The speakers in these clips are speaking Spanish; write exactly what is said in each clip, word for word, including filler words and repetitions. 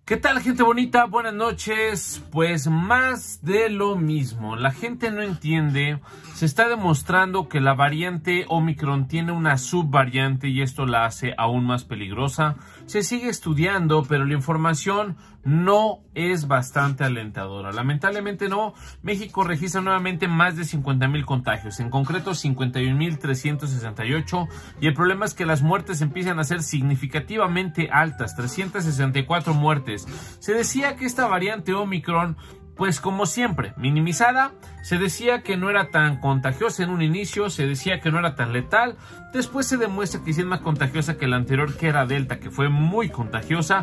¿Qué tal, gente bonita? Buenas noches. Pues más de lo mismo. La gente no entiende. Se está demostrando que la variante Omicron tiene una subvariante y esto la hace aún más peligrosa. Se sigue estudiando, pero la información no es bastante alentadora. Lamentablemente no. México registra nuevamente más de cincuenta mil contagios, en concreto cincuenta y un mil trescientos sesenta y ocho, y el problema es que las muertes empiezan a ser significativamente altas, trescientas sesenta y cuatro muertes. Se decía que esta variante Omicron, pues como siempre, minimizada, se decía que no era tan contagiosa en un inicio, se decía que no era tan letal, después se demuestra que sí es más contagiosa que la anterior, que era Delta, que fue muy contagiosa.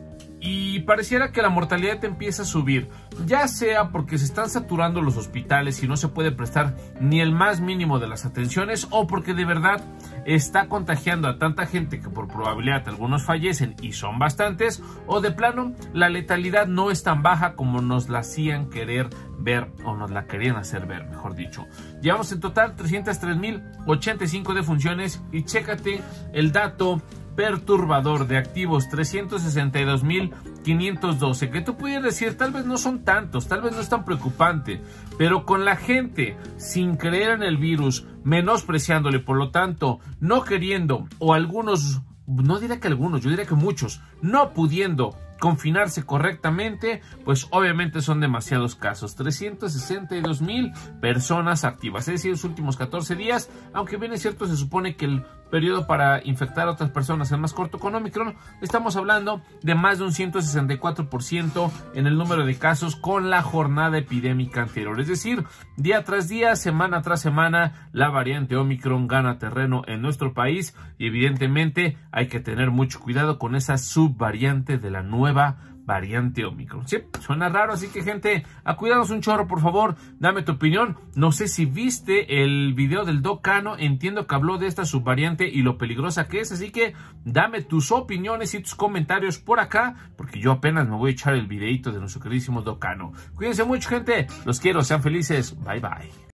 Y pareciera que la mortalidad empieza a subir, ya sea porque se están saturando los hospitales y no se puede prestar ni el más mínimo de las atenciones, o porque de verdad está contagiando a tanta gente que por probabilidad algunos fallecen y son bastantes, o de plano la letalidad no es tan baja como nos la hacían querer ver, o nos la querían hacer ver, mejor dicho. Llevamos en total trescientos tres mil ochenta y cinco defunciones y chécate el dato perturbador de activos, trescientos sesenta y dos mil quinientos doce, que tú pudieras decir, tal vez no son tantos, tal vez no es tan preocupante, pero con la gente sin creer en el virus, menospreciándole, por lo tanto, no queriendo, o algunos, no diría que algunos, yo diría que muchos, no pudiendo confinarse correctamente, pues obviamente son demasiados casos. Trescientos sesenta y dos mil personas activas, es decir, los últimos catorce días, aunque bien es cierto, se supone que el periodo para infectar a otras personas es más corto con Omicron, estamos hablando de más de un ciento sesenta y cuatro por ciento en el número de casos con la jornada epidémica anterior, es decir, día tras día, semana tras semana, la variante Omicron gana terreno en nuestro país y evidentemente hay que tener mucho cuidado con esa subvariante de la nueva nueva variante Omicron. Sí, suena raro, así que gente, a cuidarnos un chorro, por favor, dame tu opinión. No sé si viste el video del Doc Cano, entiendo que habló de esta subvariante y lo peligrosa que es, así que dame tus opiniones y tus comentarios por acá, porque yo apenas me voy a echar el videito de nuestro queridísimo Doc Cano. Cuídense mucho, gente, los quiero, sean felices, bye bye.